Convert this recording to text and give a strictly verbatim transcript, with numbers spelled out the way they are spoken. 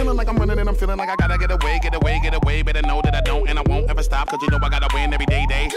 feeling like I'm running and I'm feeling like I gotta get away, get away, get away. Better know that I don't and I won't ever stop, cause you know I gotta win every day, day.